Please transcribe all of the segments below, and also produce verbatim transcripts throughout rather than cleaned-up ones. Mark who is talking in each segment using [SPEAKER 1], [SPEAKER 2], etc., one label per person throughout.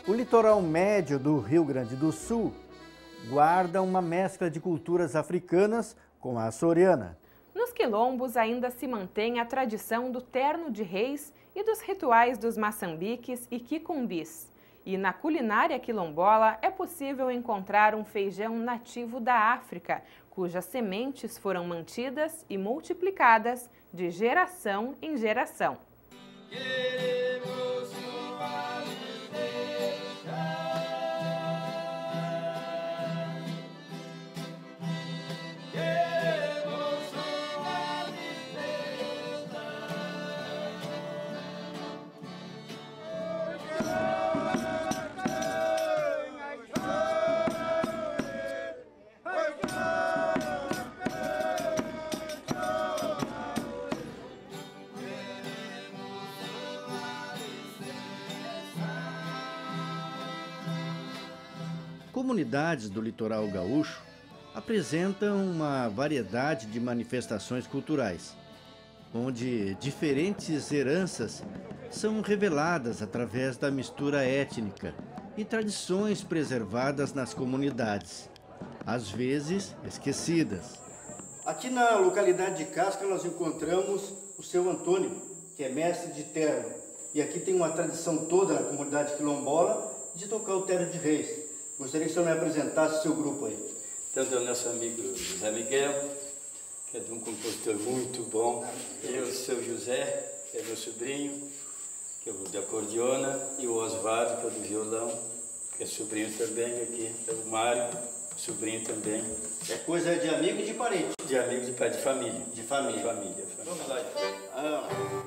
[SPEAKER 1] O litoral médio do Rio Grande do Sul guarda uma mescla de culturas africanas com a açoriana.
[SPEAKER 2] Nos quilombos ainda se mantém a tradição do terno de reis e dos rituais dos maçambiques e quicumbis. E na culinária quilombola é possível encontrar um feijão nativo da África, cujas sementes foram mantidas e multiplicadas de geração em geração.
[SPEAKER 1] Comunidades do litoral gaúcho apresentam uma variedade de manifestações culturais, onde diferentes heranças são reveladas através da mistura étnica e tradições preservadas nas comunidades, às vezes esquecidas. Aqui na localidade de Casca nós encontramos o seu Antônio, que é mestre de terno, e aqui tem uma tradição toda na comunidade quilombola de tocar o terno de reis. Gostaria que o senhor me apresentasse o seu grupo aí.
[SPEAKER 3] Então, é o nosso amigo José Miguel, que é de um compositor muito bom. E o seu José, que é meu sobrinho, que é o de acordeona. E o Osvaldo, que é do violão, que é sobrinho também. Aqui é o Mário, sobrinho também.
[SPEAKER 1] É coisa de amigo e de parente?
[SPEAKER 3] De amigo de pai, de família.
[SPEAKER 1] De família.
[SPEAKER 3] De família.
[SPEAKER 1] Vamos lá então. Ah.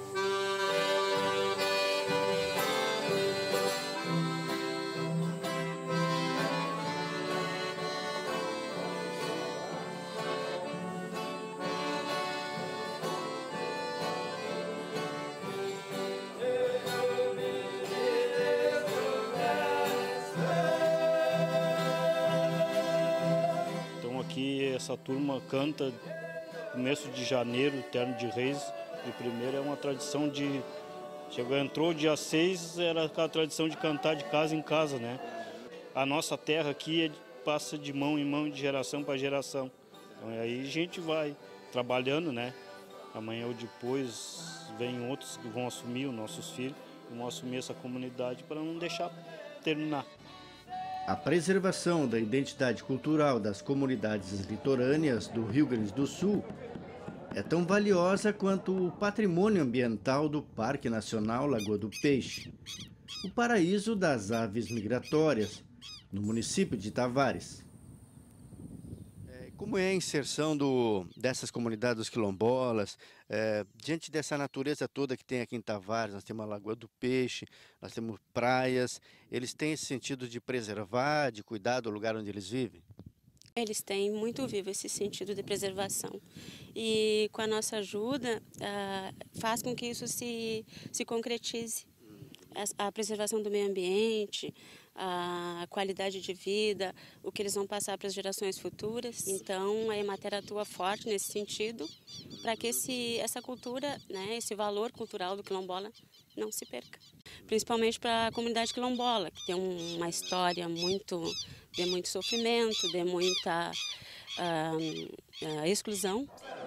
[SPEAKER 4] Essa turma canta começo de janeiro, terno de reis, de primeiro é uma tradição de... Chegou, entrou dia seis, era aquela tradição de cantar de casa em casa, né? A nossa terra aqui é, passa de mão em mão, de geração para geração. Então aí a gente vai trabalhando, né? Amanhã ou depois vem outros que vão assumir, os nossos filhos, vão assumir essa comunidade para não deixar terminar.
[SPEAKER 1] A preservação da identidade cultural das comunidades litorâneas do Rio Grande do Sul é tão valiosa quanto o patrimônio ambiental do Parque Nacional Lagoa do Peixe, o paraíso das aves migratórias, no município de Tavares. Como é a inserção do, dessas comunidades quilombolas, é, diante dessa natureza toda que tem aqui em Tavares? Nós temos a Lagoa do Peixe, nós temos praias. Eles têm esse sentido de preservar, de cuidar do lugar onde eles vivem?
[SPEAKER 5] Eles têm muito vivo esse sentido de preservação. E com a nossa ajuda, ah, faz com que isso se, se concretize. A, a preservação do meio ambiente, a qualidade de vida, o que eles vão passar para as gerações futuras. Então, a Emater atua forte nesse sentido, para que esse, essa cultura, né, esse valor cultural do quilombola não se perca. Principalmente para a comunidade quilombola, que tem uma história muito, de muito sofrimento, de muita uh, uh, exclusão.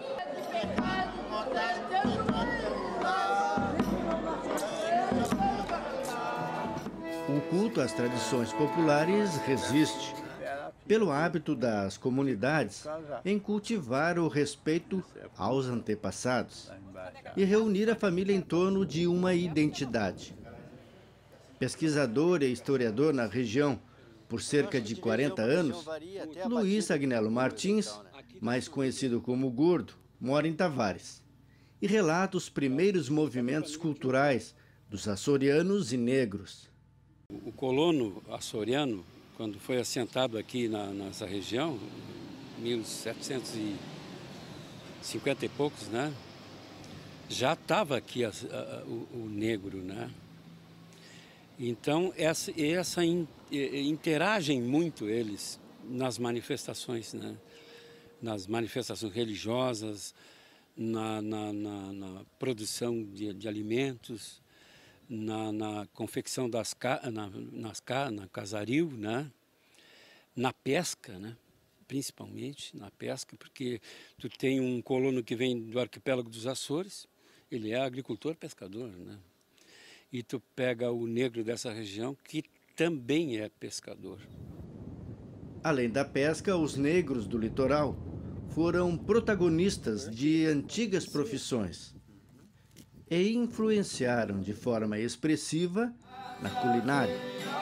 [SPEAKER 1] O culto às tradições populares resiste, pelo hábito das comunidades em cultivar o respeito aos antepassados e reunir a família em torno de uma identidade. Pesquisador e historiador na região por cerca de quarenta anos, Luiz Agnello Martins, mais conhecido como Gordo, mora em Tavares e relata os primeiros movimentos culturais dos açorianos e negros.
[SPEAKER 6] O colono açoriano, quando foi assentado aqui na nossa região, mil setecentos e cinquenta e poucos, né? Já estava aqui a, a, o, o negro, né? Então, essa, essa in, interagem muito eles nas manifestações, né? Nas manifestações religiosas, na, na, na, na produção de, de alimentos, na, na confecção das na, nas, na casaril, né? Na pesca, né? Principalmente na pesca, porque tu tem um colono que vem do arquipélago dos Açores, ele é agricultor, pescador, né? E tu pega o negro dessa região, que também é pescador.
[SPEAKER 1] Além da pesca, os negros do litoral foram protagonistas de antigas profissões e influenciaram de forma expressiva na culinária.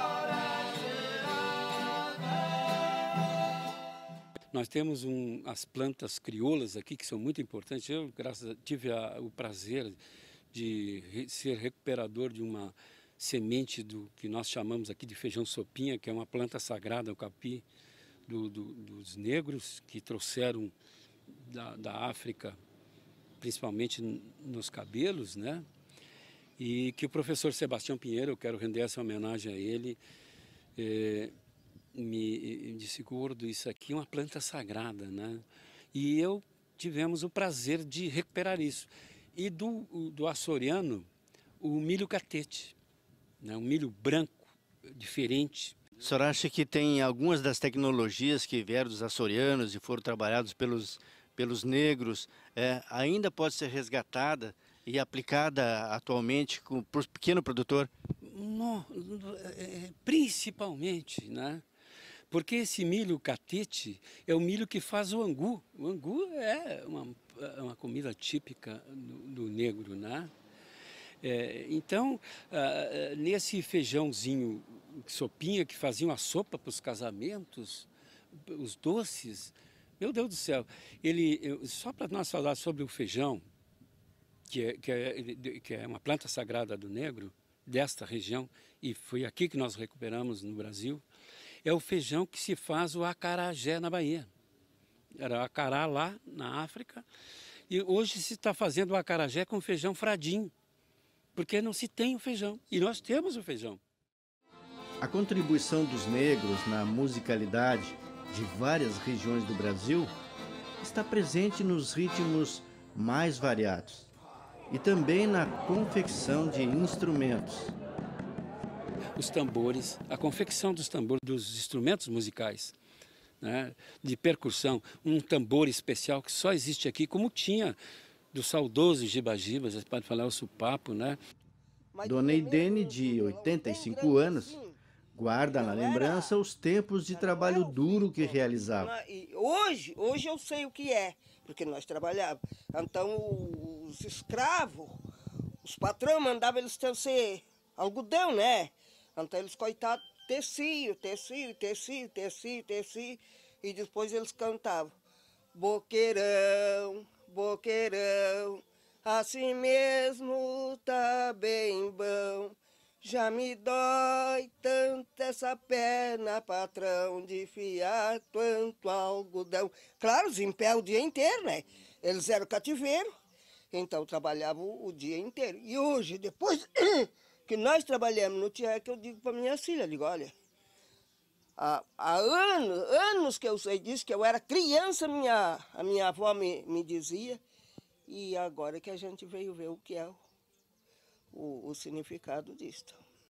[SPEAKER 6] Nós temos um, as plantas crioulas aqui, que são muito importantes. Eu, graças a, tive a, o prazer de re, ser recuperador de uma semente do que nós chamamos aqui de feijão sopinha, que é uma planta sagrada, o capi, do, do, dos negros, que trouxeram da, da África, principalmente nos cabelos, né? E que o professor Sebastião Pinheiro, eu quero render essa homenagem a ele, é, me disse, gordo, isso aqui é uma planta sagrada, né? E eu tivemos o prazer de recuperar isso. E do, do açoriano, o milho catete, né? Um milho branco, diferente.
[SPEAKER 1] O senhor acha que tem algumas das tecnologias que vieram dos açorianos e foram trabalhados pelos, pelos negros, é, ainda pode ser resgatada e aplicada atualmente para o pequeno produtor?
[SPEAKER 6] No, é, principalmente, né? Porque esse milho catete é o milho que faz o angu. O angu é uma, uma comida típica do, do negro, né? É, então, ah, nesse feijãozinho sopinha que faziam a sopa para os casamentos, os doces, meu Deus do céu, ele, eu, só para nós falar sobre o feijão, que é, que, é, que é uma planta sagrada do negro, desta região, e foi aqui que nós recuperamos no Brasil, é o feijão que se faz o acarajé na Bahia. Era acará lá na África, e hoje se está fazendo o acarajé com feijão fradinho, porque não se tem o feijão, e nós temos o feijão.
[SPEAKER 1] A contribuição dos negros na musicalidade de várias regiões do Brasil está presente nos ritmos mais variados e também na confecção de instrumentos.
[SPEAKER 6] Os tambores, a confecção dos tambores, dos instrumentos musicais, né, de percussão, um tambor especial que só existe aqui, como tinha do saudoso Giba-Giba, você pode falar o supapo, né?
[SPEAKER 1] Dona Idene, de oitenta e cinco anos, guarda na lembrança os tempos de trabalho duro que realizava.
[SPEAKER 7] Hoje, hoje eu sei o que é, porque nós trabalhávamos. Então, os escravos, os patrões mandavam eles tecer algodão, né? Então, eles, coitados, teciam, teciam, teciam, teciam, teciam, e depois eles cantavam. Boqueirão, boqueirão, assim mesmo tá bem bom. Já me dói tanto essa perna, patrão, de fiar tanto algodão. Claro, os em pé o dia inteiro, né? Eles eram cativeiro, então trabalhavam o dia inteiro. E hoje, depois que nós trabalhamos no Tié, que eu digo para minha filha, digo, olha, há, há anos, anos que eu sei disso, que eu era criança, minha, a minha avó me, me dizia, e agora que a gente veio ver o que é o, o, o significado disto.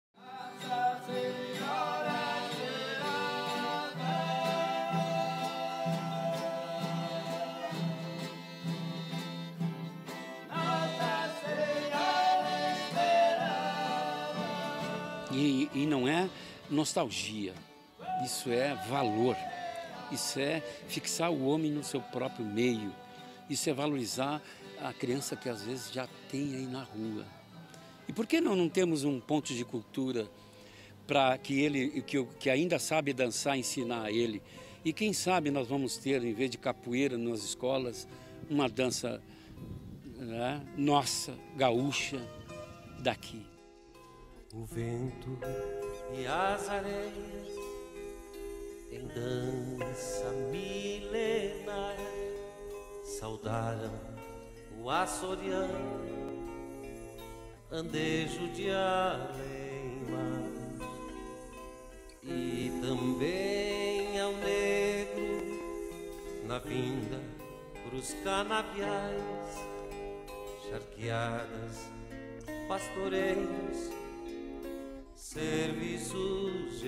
[SPEAKER 6] E, e não é nostalgia, isso é valor, isso é fixar o homem no seu próprio meio, isso é valorizar a criança que às vezes já tem aí na rua. E por que não, não temos um ponto de cultura para que ele, que, que ainda sabe dançar, ensinar a ele? E quem sabe nós vamos ter, em vez de capoeira nas escolas, uma dança, né, nossa, gaúcha, daqui.
[SPEAKER 8] O vento e as areias em dança milenar saudaram o açoriano, andejo de além-mar, e também ao negro na vinda pros canaviais, charqueadas, pastoreios serviços